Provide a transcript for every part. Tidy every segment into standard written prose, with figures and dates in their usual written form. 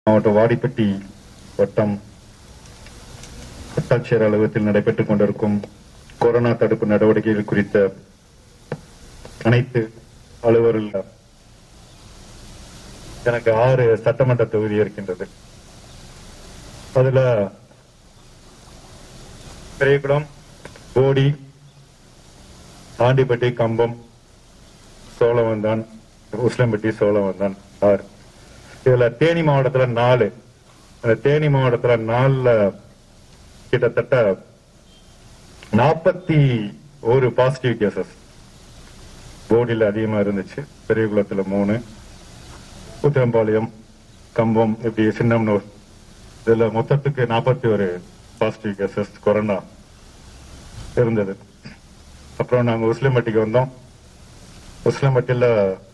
மாவட்ட வாடிப்பட்டி வட்டம் வட்டாட்சியர் அலுவலகத்தில் நடைபெற்றுக் கொண்டிருக்கும் கொரோனா தடுப்பு நடவடிக்கைகள் குறித்த அனைத்து அலுவலர்கள் எனக்கு 6 சட்டமன்ற தொகுதி இருக்கின்றது. அதுல பெரியகுளம், போடி, ஆண்டிப்பட்டி, கம்பம், சோழவந்தான், உசிலம்பட்டி, சோழவந்தான் 6. இதுல தேனி மாவட்டத்துல 4. அந்த தேனி மாவட்டத்துல 4 கிட்டத்தட்ட 41 பாசிட்டிவ் கேசஸ். போடியில் அதிகமா இருந்துச்சு, பெரியகுளத்துல 3, உத்திரம்பாளையம், கம்பம், இப்படி சின்னம்னூர், இதுல மொத்தத்துக்கு 41 பாசிட்டிவ் கேசஸ் கொரோனா இருந்தது. அப்புறம் நாங்க உசிலம்பட்டிக்கு வந்தோம். உசிலம்பட்டியில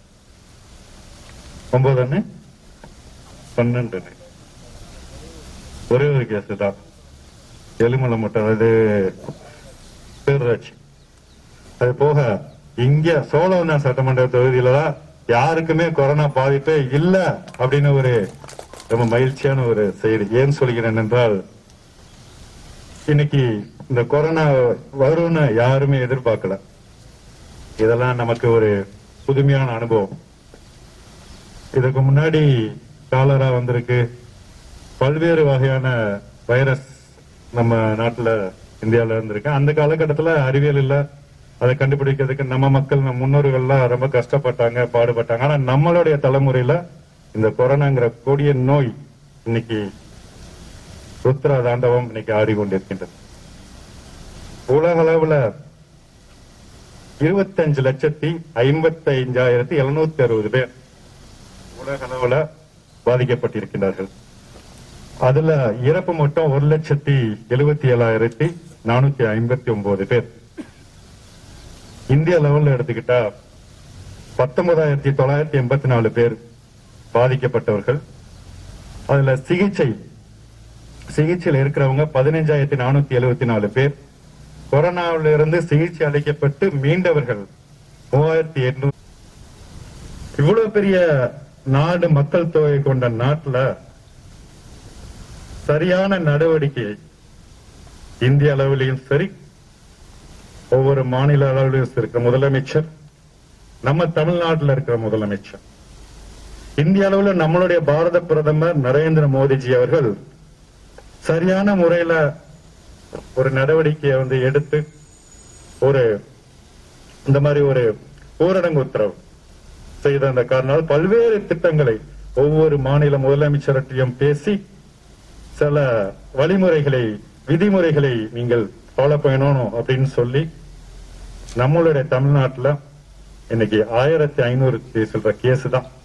9, 12 ஒரே ஒரு கேஸ் தான், எலுமலை மட்டும், அதாவது பேரூராட்சி. அது போக இங்க சோழவந்தான் சட்டமன்ற தொகுதியில தான் யாருக்குமே கொரோனா பாதிப்பே இல்ல அப்படின்னு ஒரு ரொம்ப மகிழ்ச்சியான ஒரு செய்தி. ஏன் சொல்கிறேன் என்றால், இன்னைக்கு இந்த கொரோனா வரும்னு யாருமே எதிர்பார்க்கல. இதெல்லாம் நமக்கு ஒரு புதுமையான அனுபவம். இதுக்கு முன்னாடி காலரா வந்திருக்கு, பல்வேறு வகையான வைரஸ் நம்ம நாட்டுல இந்தியாவில இருந்திருக்கு. அந்த காலகட்டத்தில் அறிவியல் இல்ல, அதை கண்டுபிடிக்கிறதுக்கு நம்ம மக்கள், நம்ம முன்னோர்கள்லாம் ரொம்ப கஷ்டப்பட்டாங்க, பாடுபட்டாங்க. ஆனா நம்மளுடைய தலைமுறையில இந்த கொரோனாங்கிற கொடிய நோய் இன்னைக்கு ருத்ர தாண்டவம் இன்னைக்கு ஆடிக்கொண்டிருக்கின்றது. உலக அளவுல 25,55,760 பேர் உலக அளவுல பாதிக்கப்பட்டிருக்கிறார்கள். அதுல இறப்பு மட்டும் 1,77,459 பேர். இந்திய லெவல்ல எடுத்துக்கிட்டா 19,984 பேர் பாதிக்கப்பட்டவர்கள். அதுல சிகிச்சையில் இருக்கிறவங்க 15,474 பேர். கொரோனாவில இருந்து சிகிச்சை அளிக்கப்பட்டு மீண்டவர்கள் 3,800. இவ்வளவு பெரிய நாடு, மக்கள் தொகை கொண்ட நாட்டுல சரியான நடவடிக்கை இந்திய அளவிலையும் சரி, ஒவ்வொரு மாநில அளவிலும் இருக்கிற முதலமைச்சர், நம்ம தமிழ்நாட்டில் இருக்கிற முதலமைச்சர், இந்திய அளவில் நம்மளுடைய பாரத பிரதமர் நரேந்திர மோடிஜி அவர்கள் சரியான முறையில ஒரு நடவடிக்கையை எடுத்து இந்த மாதிரி ஒரு ஊரடங்கு உத்தரவு செய்த அந்த காரணத்தால் பல்வேறு திட்டங்களை ஒவ்வொரு மாநில முதலமைச்சரையும் பேசி சில வழிமுறைகளை, விதிமுறைகளை நீங்கள் ஃபாலோ பண்ணணும் அப்படின்னு சொல்லி நம்மளுடைய தமிழ்நாட்டில் இன்னைக்கு 1,500 சொல்ற கேஸ் தான்